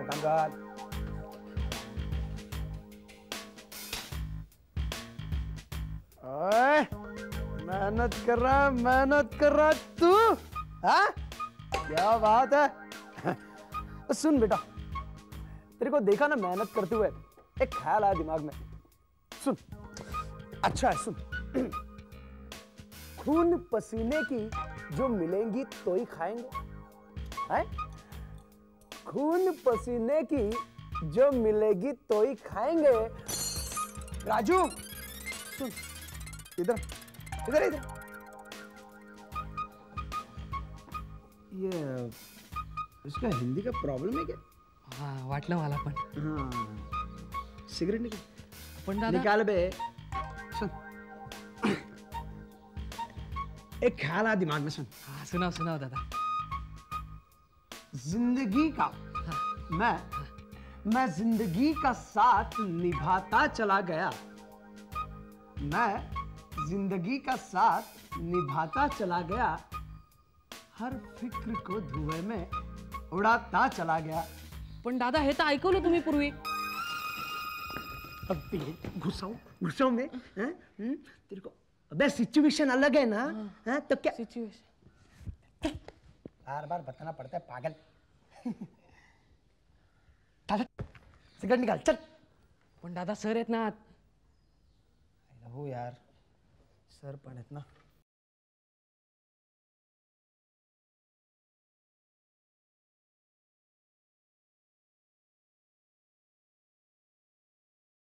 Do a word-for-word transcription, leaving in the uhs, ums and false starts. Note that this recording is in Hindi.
कर काम कर। ओए मेहनत कर रहा मेहनत कर रहा तू, हाँ क्या बात है। सुन बेटा, तेरे को देखा ना मेहनत करते हुए, एक ख्याल आया दिमाग में। सुन, अच्छा है सुन। खून पसीने की जो मिलेंगी तो ही खाएंगे, है? खून पसीने की जो मिलेगी तो ही खाएंगे। राजू सुन, इधर इधर इधर। ये इसका हिंदी का प्रॉब्लम है क्या? हाँ वाटलं मला पण। हाँ सिगरेट निकाल, पण दादा निकाल बे। सुन, एक ख्याल आ दिमाग में, सुन। हाँ सुनाओ सुनाओ दादा। जिंदगी का मैं मैं जिंदगी का साथ निभाता चला गया, मैं जिंदगी का साथ निभाता चला गया, हर फिक्र को धुएं में उड़ाता चला गया। पण दादा हे तर ऐकवलं तुम्ही पूर्वी। अब घुसाओ घुसाओ में, हैं? हम्म? तेरे को अबे सिचुएशन अलग है ना, हैं? तो क्या सिच्युएशन बार बार बताना पड़ता है पागल। चल सिगरेट निकाल चल। पण दादा सर आहेत ना। हो यार, सर पण आहेत ना।